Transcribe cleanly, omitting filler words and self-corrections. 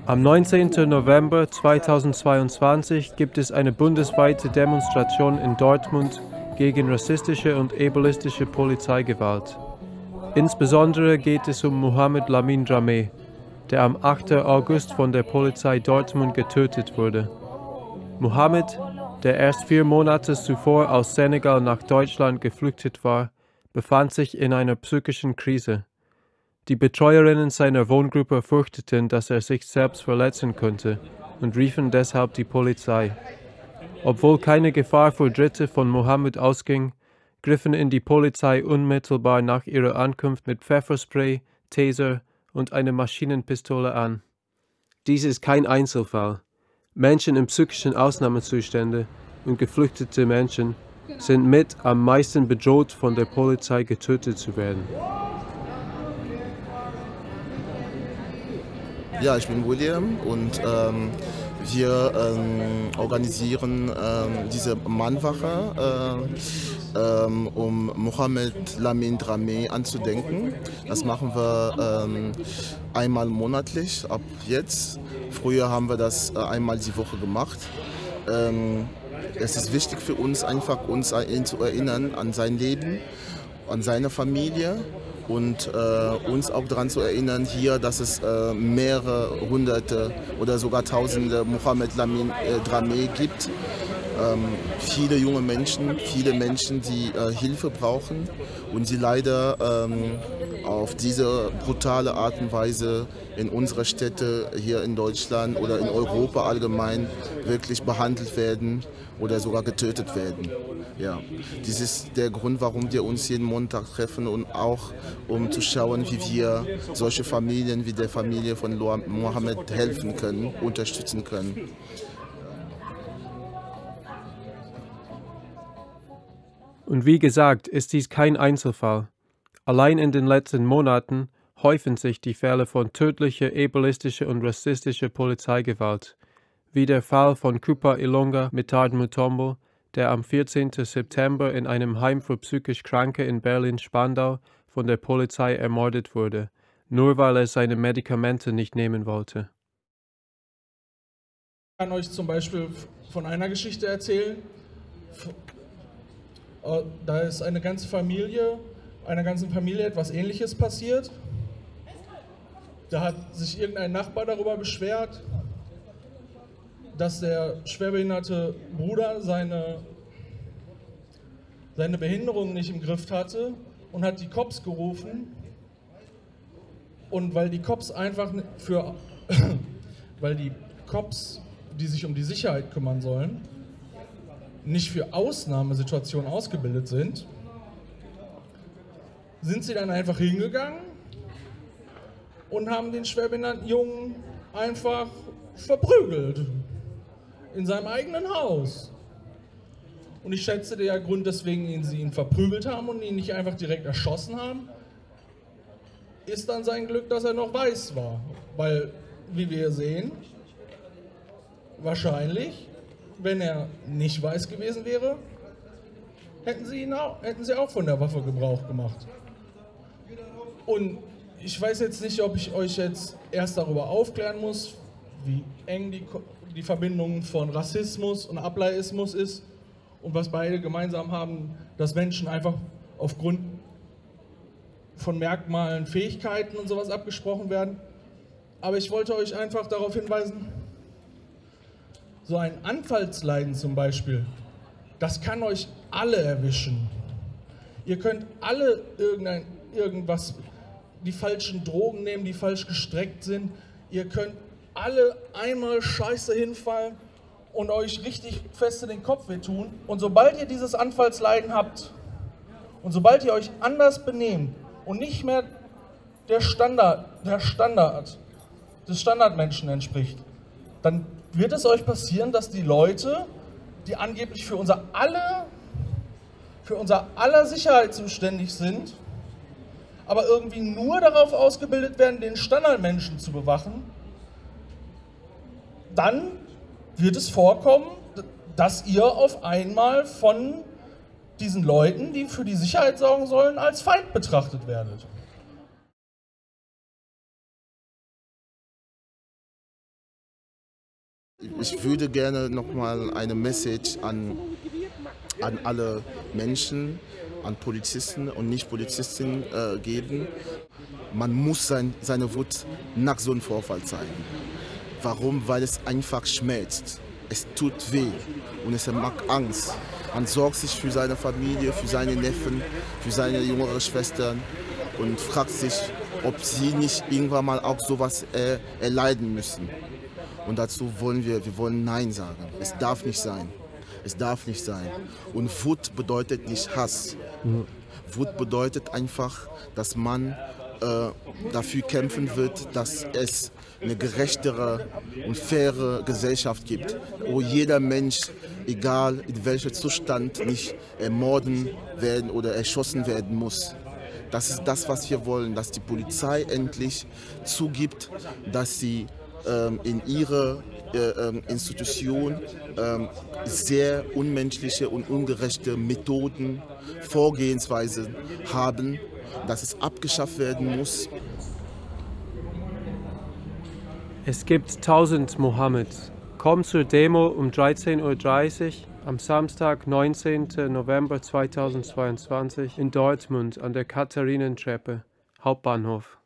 Am 19. November 2022 gibt es eine bundesweite Demonstration in Dortmund gegen rassistische und ableistische Polizeigewalt. Insbesondere geht es um Mohamed Lamine Dramé, der am 8. August von der Polizei Dortmund getötet wurde. Mohamed, der erst 4 Monate zuvor aus Senegal nach Deutschland geflüchtet war, befand sich in einer psychischen Krise. Die Betreuerinnen seiner Wohngruppe fürchteten, dass er sich selbst verletzen könnte und riefen deshalb die Polizei. Obwohl keine Gefahr für Dritte von Mohamed ausging, griffen ihn die Polizei unmittelbar nach ihrer Ankunft mit Pfefferspray, Taser und einer Maschinenpistole an. Dies ist kein Einzelfall. Menschen in psychischen Ausnahmezuständen und geflüchtete Menschen sind mit am meisten bedroht, von der Polizei getötet zu werden. Ja, ich bin William und wir organisieren diese Mahnwache, um Mohamed Lamine Dramé anzudenken. Das machen wir einmal monatlich ab jetzt. Früher haben wir das einmal die Woche gemacht. Es ist wichtig für uns, einfach uns zu erinnern an sein Leben, an seine Familie. Und uns auch daran zu erinnern hier, dass es mehrere Hunderte oder sogar Tausende Mohamed Lamine Dramé gibt. Viele junge Menschen, viele Menschen, die Hilfe brauchen und die leider auf diese brutale Art und Weise in unserer Städte hier in Deutschland oder in Europa allgemein wirklich behandelt werden oder sogar getötet werden. Ja, dies ist der Grund, warum wir uns jeden Montag treffen und auch um zu schauen, wie wir solche Familien wie der Familie von Mohamed helfen können, unterstützen können. Und wie gesagt, ist dies kein Einzelfall. Allein in den letzten Monaten häufen sich die Fälle von tödlicher, ableistischer und rassistischer Polizeigewalt, wie der Fall von Cooper Ilonga Mitard Mutombo, der am 14. September in einem Heim für psychisch Kranke in Berlin-Spandau von der Polizei ermordet wurde, nur weil er seine Medikamente nicht nehmen wollte. Ich kann euch zum Beispiel von einer Geschichte erzählen. Da ist einer ganzen Familie etwas Ähnliches passiert. Da hat sich irgendein Nachbar darüber beschwert, dass der schwerbehinderte Bruder seine Behinderung nicht im Griff hatte und hat die Cops gerufen. Und weil die Cops die sich um die Sicherheit kümmern sollen, nicht für Ausnahmesituationen ausgebildet sind, sind sie dann einfach hingegangen und haben den schwerbehinderten Jungen einfach verprügelt. In seinem eigenen Haus. Und ich schätze, der Grund, weswegen sie ihn verprügelt haben und ihn nicht einfach direkt erschossen haben, ist dann sein Glück, dass er noch weiß war. Weil, wie wir sehen, wahrscheinlich, wenn er nicht weiß gewesen wäre, hätten sie auch von der Waffe Gebrauch gemacht. Und ich weiß jetzt nicht, ob ich euch jetzt erst darüber aufklären muss, wie eng die Verbindung von Rassismus und Ableismus ist und was beide gemeinsam haben, dass Menschen einfach aufgrund von Merkmalen, Fähigkeiten und sowas abgesprochen werden. Aber ich wollte euch einfach darauf hinweisen, so ein Anfallsleiden zum Beispiel, das kann euch alle erwischen. Ihr könnt alle die falschen Drogen nehmen, die falsch gestreckt sind. Ihr könnt alle einmal scheiße hinfallen und euch richtig fest in den Kopf wehtun. Und sobald ihr dieses Anfallsleiden habt und sobald ihr euch anders benehmt und nicht mehr des Standardmenschen entspricht, dann wird es euch passieren, dass die Leute, die angeblich für unser aller Sicherheit zuständig sind, aber irgendwie nur darauf ausgebildet werden, den Standardmenschen zu bewachen, dann wird es vorkommen, dass ihr auf einmal von diesen Leuten, die für die Sicherheit sorgen sollen, als Feind betrachtet werdet. ich würde gerne nochmal eine Message an alle Menschen, an Polizisten und Nicht-Polizisten geben. Man muss seine Wut nach so einem Vorfall zeigen. Warum? Weil es einfach schmerzt. Es tut weh und es macht Angst. Man sorgt sich für seine Familie, für seine Neffen, für seine jüngeren Schwestern und fragt sich, ob sie nicht irgendwann mal auch sowas erleiden müssen. Und dazu wollen wir wollen Nein sagen. Es darf nicht sein. Es darf nicht sein. Und Wut bedeutet nicht Hass. Wut bedeutet einfach, dass man dafür kämpfen wird, dass es eine gerechtere und faire Gesellschaft gibt, wo jeder Mensch, egal in welchem Zustand, nicht ermorden werden oder erschossen werden muss. Das ist das, was wir wollen, dass die Polizei endlich zugibt, dass sie in ihrer Institution sehr unmenschliche und ungerechte Methoden, Vorgehensweisen haben, dass es abgeschafft werden muss. Es gibt 1000 Mohammed. Komm zur Demo um 13:30 Uhr am Samstag, 19. November 2022 in Dortmund an der Katharinentreppe, Hauptbahnhof.